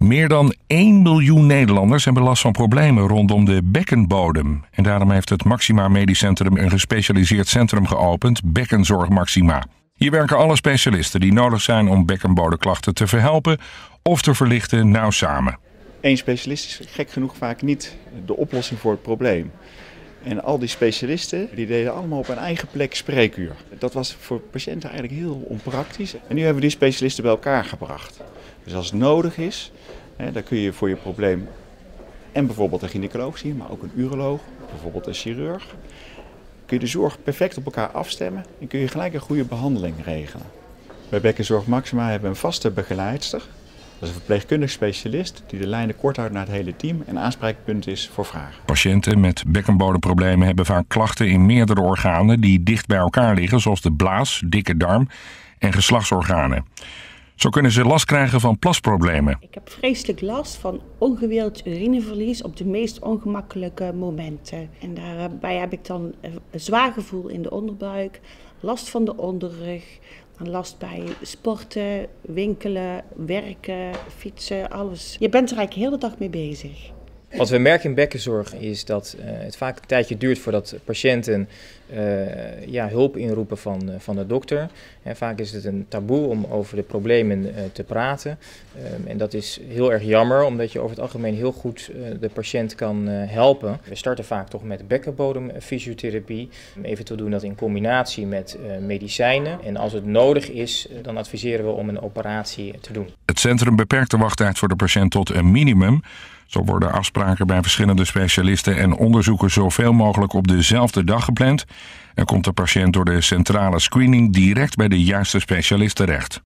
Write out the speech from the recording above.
Meer dan 1 miljoen Nederlanders hebben last van problemen rondom de bekkenbodem. En daarom heeft het Maxima Medisch Centrum een gespecialiseerd centrum geopend, Bekkenzorg Maxima. Hier werken alle specialisten die nodig zijn om bekkenbodemklachten te verhelpen of te verlichten nauw samen. Eén specialist is gek genoeg vaak niet de oplossing voor het probleem. En al die specialisten die deden allemaal op een eigen plek spreekuur. Dat was voor patiënten eigenlijk heel onpraktisch. En nu hebben we die specialisten bij elkaar gebracht. Dus als het nodig is, dan kun je voor je probleem en bijvoorbeeld een gynaecoloog zien, maar ook een uroloog, bijvoorbeeld een chirurg. Kun je de zorg perfect op elkaar afstemmen en kun je gelijk een goede behandeling regelen. Bij Bekkenzorg Maxima hebben we een vaste begeleidster. Dat is een verpleegkundig specialist die de lijnen kort houdt naar het hele team en aanspreekpunt is voor vragen. Patiënten met bekkenbodemproblemen hebben vaak klachten in meerdere organen die dicht bij elkaar liggen, zoals de blaas, dikke darm en geslachtsorganen. Zo kunnen ze last krijgen van plasproblemen. Ik heb vreselijk last van ongewild urineverlies op de meest ongemakkelijke momenten. En daarbij heb ik dan een zwaar gevoel in de onderbuik, last van de onderrug, last bij sporten, winkelen, werken, fietsen, alles. Je bent er eigenlijk heel de dag mee bezig. Wat we merken in bekkenzorg is dat het vaak een tijdje duurt voordat patiënten hulp inroepen van de dokter. En vaak is het een taboe om over de problemen te praten. En dat is heel erg jammer, omdat je over het algemeen heel goed de patiënt kan helpen. We starten vaak toch met bekkenbodemfysiotherapie. Eventueel doen we dat in combinatie met medicijnen. En als het nodig is, dan adviseren we om een operatie te doen. Het centrum beperkt de wachttijd voor de patiënt tot een minimum. Zo worden afspraken bij verschillende specialisten en onderzoeken zoveel mogelijk op dezelfde dag gepland. En komt de patiënt door de centrale screening direct bij de juiste specialist terecht.